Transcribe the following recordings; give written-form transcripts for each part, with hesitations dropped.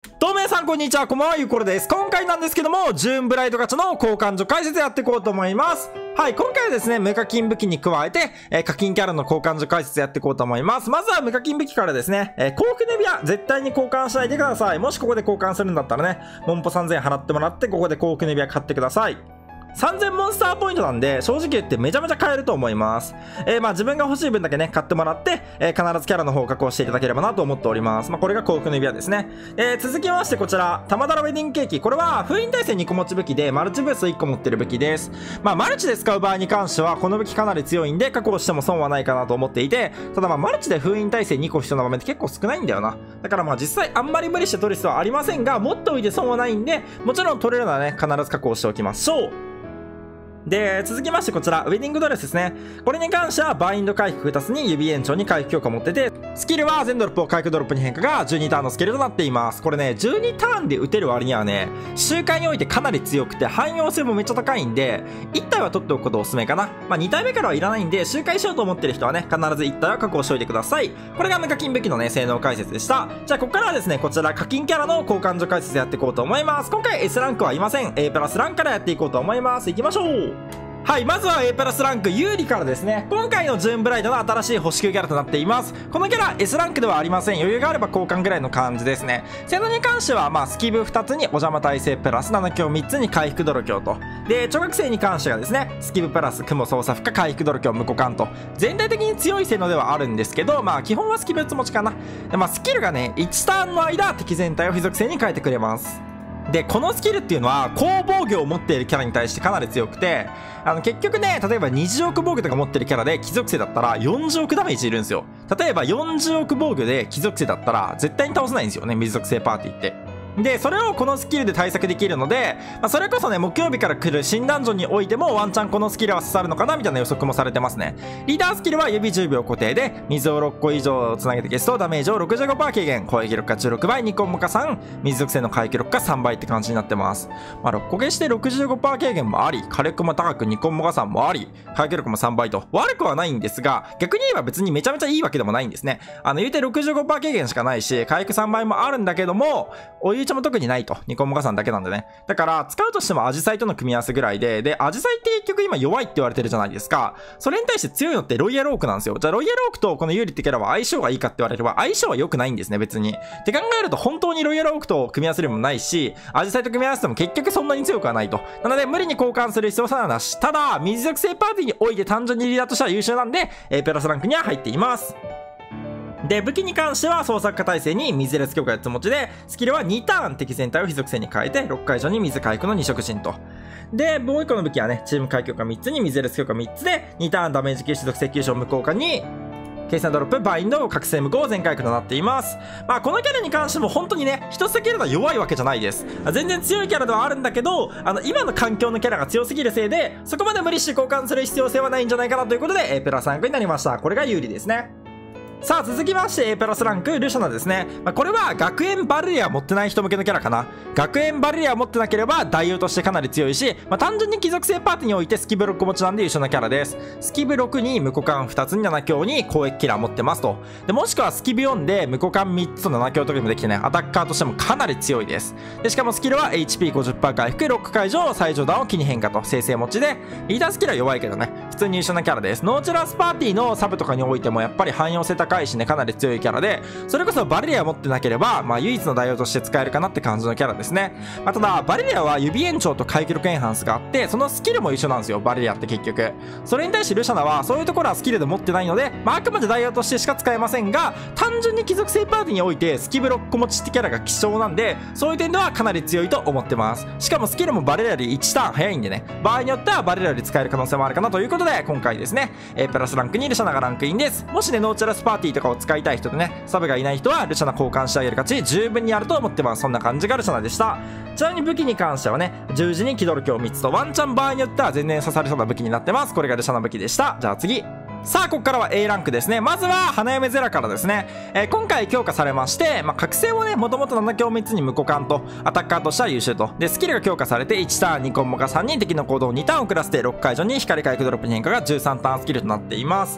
どうも皆さんこんにちは、こんばんは、ゆうころです。今回なんですけども、ジューンブライドガチャの交換所解説やっていこうと思います。はい、今回はですね、無課金武器に加えて、課金キャラの交換所解説やっていこうと思います。まずは無課金武器からですね、幸福ネビア、絶対に交換しないでください。もしここで交換するんだったらね、モンポ3000円払ってもらって、ここで幸福ネビア買ってください。3000モンスターポイントなんで、正直言ってめちゃめちゃ買えると思います。まあ自分が欲しい分だけね、買ってもらって、必ずキャラの方を確保していただければなと思っております。まあこれが幸福の指輪ですね。続きましてこちら、玉だらウェディングケーキ。これは封印耐性2個持ち武器で、マルチブース1個持ってる武器です。まあマルチで使う場合に関しては、この武器かなり強いんで、確保しても損はないかなと思っていて、ただまあマルチで封印耐性2個必要な場面って結構少ないんだよな。だからまあ実際あんまり無理して取る必要はありませんが、持っておいて損はないんで、もちろん取れるならね、必ず確保しておきましょう。で、続きましてこちら、ウェディングドレスですね。これに関しては、バインド回復2つに指延長に回復強化を持ってて、スキルは全ドロップを回復ドロップに変化が12ターンのスキルとなっています。これね、12ターンで打てる割にはね、周回においてかなり強くて、汎用性もめっちゃ高いんで、1体は取っておくことをおすすめかな。まあ2体目からはいらないんで、周回しようと思ってる人はね、必ず1体は確保しておいてください。これが無課金武器のね、性能解説でした。じゃあ、ここからはですね、こちら課金キャラの交換所解説やっていこうと思います。今回 S ランクはいません。A プラスランクからやっていこうと思います。行きましょう。はい、まずは A プラスランク有利からですね。今回のジューンブライドの新しい星級キャラとなっています。このキャラ S ランクではありません。余裕があれば交換ぐらいの感じですね。性能に関しては、まあ、スキブ2つにお邪魔耐性プラス7強3つに回復泥強と。で、超覚醒に関してはですね、スキブプラス雲操作負荷回復泥強無股間と。全体的に強い性能ではあるんですけど、まあ、基本はスキブ打つ持ちかな。で、まあ、スキルがね、1ターンの間、敵全体を非属性に変えてくれます。で、このスキルっていうのは、高防御を持っているキャラに対してかなり強くて、結局ね、例えば20億防御とか持ってるキャラで貴族性だったら40億ダメージいるんですよ。例えば40億防御で貴族性だったら絶対に倒せないんですよね、水属性パーティーって。で、それをこのスキルで対策できるので、まあ、それこそね、木曜日から来る新ダンジョンにおいてもワンチャンこのスキルは刺さるのかなみたいな予測もされてますね。リーダースキルは指10秒固定で、水を6個以上つなげて消すとダメージを 65% 軽減、攻撃力が16倍、ニコンモカ3、水属性の回復力が3倍って感じになってます。まあ、6個消して 65% 軽減もあり、火力も高くニコンモカ3もあり、回復力も3倍と悪くはないんですが、逆に言えば別にめちゃめちゃいいわけでもないんですね。言うて 65% 軽減しかないし、回復3倍もあるんだけども、お湯茶も特にないと。ニコンモカさんだけなんでね。だから、使うとしてもアジサイとの組み合わせぐらいで、アジサイって結局今弱いって言われてるじゃないですか。それに対して強いのってロイヤルオークなんですよ。じゃあロイヤルオークとこのユーリってキャラは相性がいいかって言われれば相性は良くないんですね、別に。って考えると本当にロイヤルオークと組み合わせるもないし、アジサイと組み合わせても結局そんなに強くはないと。なので無理に交換する必要さはなし。ただ、水属性パーティーにおいて単純にリーダーとしては優秀なんで、プラスランクには入っています。で、武器に関しては創作家耐性に水列強化4つ持ちで、スキルは2ターン敵全体を非属性に変えて、6回以上に水回復の2色陣と。で、もう1個の武器はね、チーム回強化3つに水列強化3つで、2ターンダメージ吸収属性急所無効化に、計算ドロップ、バインド、覚醒無効、全回復となっています。まあ、このキャラに関しても本当にね、一つだけやるのは弱いわけじゃないです。全然強いキャラではあるんだけど、今の環境のキャラが強すぎるせいで、そこまで無理して交換する必要性はないんじゃないかなということで、プラスランクになりました。これが有利ですね。さあ続きまして A プラスランクルシャナですね。これは学園バルリア持ってない人向けのキャラかな。学園バルリア持ってなければ代用としてかなり強いし、単純に貴族性パーティーにおいてスキブ6個持ちなんで優秀なキャラです。スキブ6に無股間2つに7強に攻撃キラー持ってますと。でもしくはスキブ4で無股間3つと7強とかもできてね、アタッカーとしてもかなり強いです。でしかもスキルは HP50% 回復、ロック解除、最上段を気に変化と生成持ちで、リーダースキルは弱いけどね、普通に優秀なキャラです。ノーチュラスパーティーのサブとかにおいてもやっぱり汎用性高いしね、かなり強いキャラで、それこそバレリア持ってなければ、唯一の代用として使えるかなって感じのキャラですね。ただ、バレリアは指延長と回復力エンハンスがあって、そのスキルも一緒なんですよ、バレリアって結局。それに対してルシャナは、そういうところはスキルで持ってないので、あくまで代用としてしか使えませんが、単純に貴族性パーティーにおいて、スキブ6個持ちってキャラが希少なんで、そういう点ではかなり強いと思ってます。しかもスキルもバレリアより1ターン早いんでね、場合によってはバレリアより使える可能性もあるかなということで、今回ですね、プラスランクにルシャナがランクインです。もしね、ノーチュラスパーティーとかを使いたい人でね、サブがいない人はルシャナ交換してあげる価値十分にあると思ってます。そんな感じがルシャナでした。ちなみに武器に関してはね、十字に気ドル強3つとワンチャン場合によっては全然刺されそうな武器になってます。これがルシャナ武器でした。じゃあ次。さあ、ここからは A ランクですね。まずは、花嫁ゼラからですね。今回強化されまして、覚醒もね、もともと7強3つに無股間と、アタッカーとしては優秀と。で、スキルが強化されて、1ターン、2コンボが3人敵の行動を2ターン遅らせて、6解除に光回復ドロップに変化が13ターンスキルとなっています。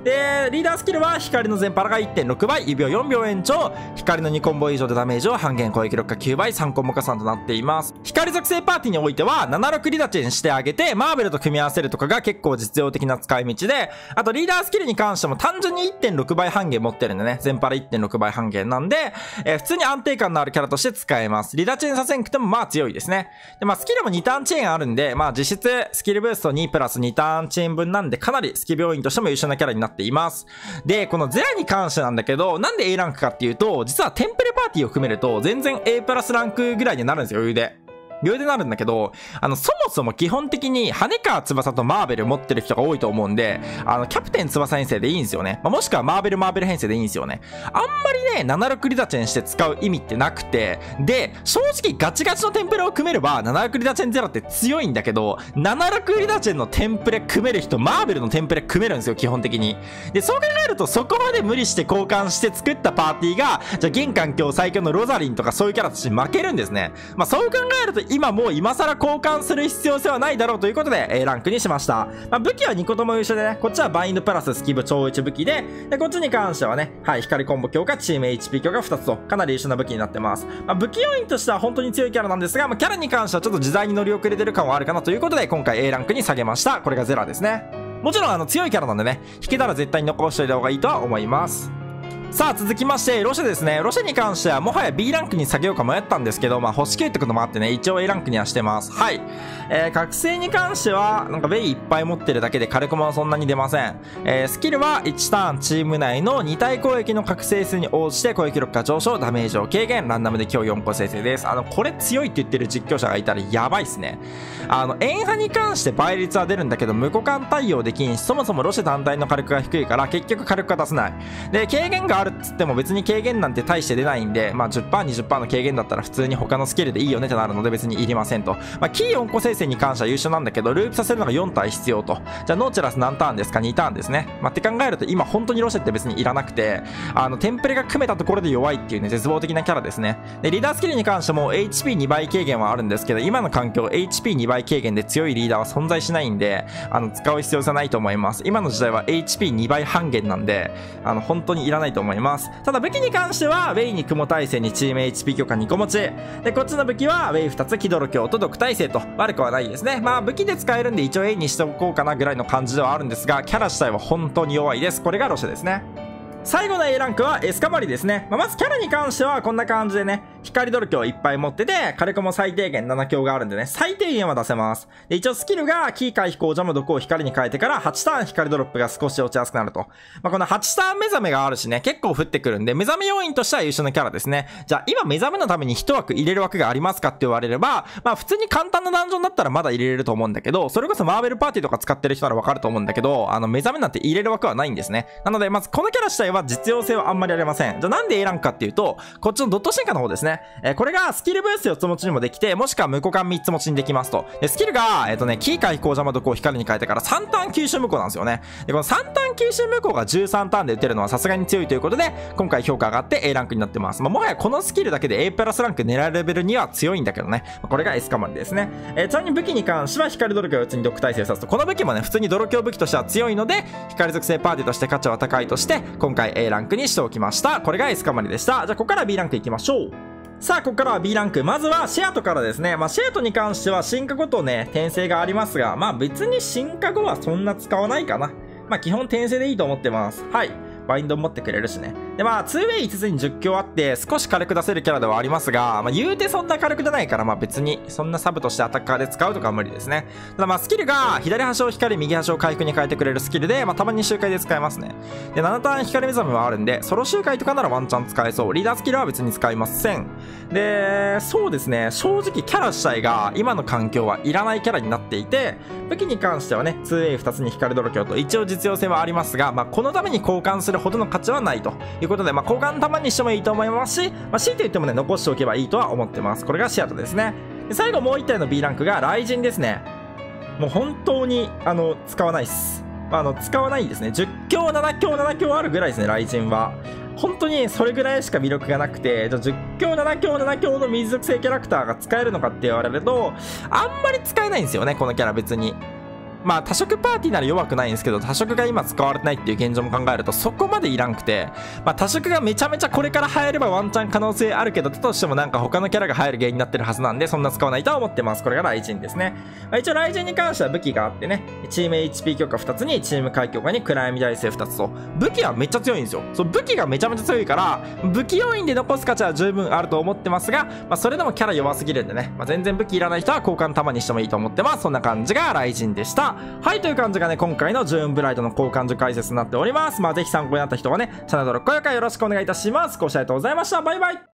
で、リーダースキルは光の全パラが 1.6 倍、指を4秒延長、光の2コンボ以上でダメージを半減、攻撃力が9倍、3コンボ加算となっています。光属性パーティーにおいては、76リダチェンしてあげて、マーベルと組み合わせるとかが結構実用的な使い道で、あとリーダースキルに関しても単純に 1.6 倍半減持ってるんでね、全パラ 1.6 倍半減なんで、普通に安定感のあるキャラとして使えます。リダチェンさせんくてもまあ強いですね。で、まあスキルも2ターンチェーンあるんで、まあ実質スキルブースト2プラス2ターンチェーン分なんで、かなりスキ病院としても優秀なキャラになっています。で、このゼラに関してなんだけど、なんで A ランクかっていうと、実はテンプレパーティーを含めると、全然 A プラスランクぐらいになるんですよ、余裕で。余裕でなるんだけど、そもそも基本的に羽川翼とマーベル持ってる人が多いと思うんで、キャプテン翼編成でいいんですよね。まあ、もしくはマーベル編成でいいんですよね。あんまりね、76リダチェンして使う意味ってなくて、で、正直ガチガチのテンプレを組めれば、76リダチェンゼロって強いんだけど、76リダチェンのテンプレ組める人、マーベルのテンプレ組めるんですよ、基本的に。で、そう考えると、そこまで無理して交換して作ったパーティーが、じゃあ現環境最強のロザリンとかそういうキャラとして負けるんですね。まあ、そう考えると、今もう今更交換する必要性はないだろうということで A ランクにしました。まあ、武器は2個とも一緒でね、こっちはバインドプラススキブ超一武器で、こっちに関してはね、はい、光コンボ強化、チーム HP 強化2つと、かなり優秀な武器になってます。まあ、武器要因としては本当に強いキャラなんですが、まあ、キャラに関してはちょっと時代に乗り遅れてる感はあるかなということで、今回 A ランクに下げました。これがゼラですね。もちろん強いキャラなんでね、引けたら絶対に残しておいた方がいいとは思います。さあ続きましてロシェですね。ロシェに関してはもはや B ランクに下げようか迷ったんですけど、まあ星9ってこともあってね、一応 A ランクにはしてます。はい。覚醒に関してはなんかベイいっぱい持ってるだけで火力もそんなに出ません。スキルは1ターンチーム内の2体攻撃の覚醒数に応じて攻撃力が上昇、ダメージを軽減、ランダムで今日4個生成です。これ強いって言ってる実況者がいたらやばいっすね。円波に関して倍率は出るんだけど無互換対応できんし、そもそもロシェ単体の火力が低いから結局火力が出せない。で軽減があるっつっても別に軽減なんて大して出ないんで、まあ 10%、20% の軽減だったら普通に他のスキルでいいよねってなるので別にいりませんと。まあキー4個生成に関しては優秀なんだけど、ループさせるのが4体必要と。じゃあノーチェラス何ターンですか？ 2 ターンですね。まあって考えると今本当にロシェって別にいらなくて、テンプレが組めたところで弱いっていうね、絶望的なキャラですね。で、リーダースキルに関しても HP2 倍軽減はあるんですけど、今の環境 HP2 倍軽減で強いリーダーは存在しないんで、使う必要性はないと思います。今の時代は HP2 倍半減なんで、本当にいらないと思います。ただ武器に関しては、ウェイに雲耐性にチーム HP 強化2個持ち。で、こっちの武器は、ウェイ2つ、気ドロ強と毒耐性と、悪くはないですね。まあ武器で使えるんで一応 A にしておこうかなぐらいの感じではあるんですが、キャラ自体は本当に弱いです。これがロシェですね。最後の A ランクはエスカバリですね。まずキャラに関してはこんな感じでね、光ドル強いっぱい持ってて、火力も最低限7強があるんでね、最低限は出せます。で、一応スキルが、キー回飛行ジャム毒を光に変えてから8ターン光ドロップが少し落ちやすくなると。まあ、この8ターン目覚めがあるしね、結構降ってくるんで、目覚め要因としては優秀なキャラですね。じゃあ今目覚めのために1枠入れる枠がありますかって言われれば、まあ普通に簡単なダンジョンだったらまだ入れれると思うんだけど、それこそマーベルパーティーとか使ってる人ならわかると思うんだけど、目覚めなんて入れる枠はないんですね。なので、まずこのキャラ自体は実用性はあんまりありません。じゃあなんで A ランクかっていうと、こっちのドット進化の方ですね。これがスキルブースト4つ持ちにもできて、もしくは無互換3つ持ちにできますと。で、スキルが、キー回飛行邪魔毒を光に変えてから3ターン吸収無効なんですよね。で、この3ターン吸収無効が13ターンで打てるのはさすがに強いということで、今回評価上がって A ランクになってます。まあ、もはやこのスキルだけで A プラスランク狙えるレベルには強いんだけどね。これがエスカマリですね。ちなみに武器に関しては光ドロ強を打つに毒耐性を刺すと、この武器もね、普通にドロ強武器としては強いので、光属性パーティーとして価値は高いとして、今回 A ランクにしておきました。これがエスカマリでした。じゃあ、ここから B ランクいきましょう。さあ、ここからは B ランク。まずはシェアトからですね。まあ、シェアトに関しては進化後とね、転生がありますが、まあ別に進化後はそんな使わないかな。まあ基本転生でいいと思ってます。はい。バインド持ってくれるしね。で、まあ、2way5 つに10強あって、少し火力出せるキャラではありますが、まあ、言うてそんな火力じゃないから、まあ別に、そんなサブとしてアタッカーで使うとかは無理ですね。ただまあ、スキルが、左端を光、右端を回復に変えてくれるスキルで、まあ、たまに周回で使えますね。で、7ターン光目覚めはあるんで、ソロ周回とかならワンチャン使えそう。リーダースキルは別に使いません。で、そうですね、正直キャラ自体が、今の環境はいらないキャラになっていて、武器に関してはね、2way2 つに光ドロ強と一応実用性はありますが、まあ、このために交換するほどの価値はないということで、まあ、交換たまにしてもいいと思いますし、まあ、強いて言ってもね、残しておけばいいとは思ってます。これがシアトですね。で、最後もう1体の B ランクが雷神ですね。もう本当に、使わないっす。使わないですね。10強、7強、7強あるぐらいですね、雷神は。本当にそれぐらいしか魅力がなくて、じゃあ10強、7強、7強の水属性キャラクターが使えるのかって言われると、あんまり使えないんですよね、このキャラ別に。 まあ多色パーティーなら弱くないんですけど、多色が今使われてないっていう現状も考えるとそこまでいらんくて、まあ多色がめちゃめちゃこれから流行ればワンチャン可能性あるけど、だとしてもなんか他のキャラが入る原因になってるはずなんで、そんな使わないとは思ってます。これが雷神ですね。まあ、一応雷神に関しては武器があってね、チーム HP 強化2つにチーム回強化に暗闇耐性2つと、武器はめっちゃ強いんですよ。そう、武器がめちゃめちゃ強いから、武器要員で残す価値は十分あると思ってますが、まあそれでもキャラ弱すぎるんでね、まあ、全然武器いらない人は交換玉にしてもいいと思ってます。そんな感じが雷神でした。はい、という感じがね、今回のジューンブライドの交換所解説になっております。まあぜひ参考になった人はね、チャンネル登録、高評価よろしくお願いいたします。ご視聴ありがとうございました。バイバイ。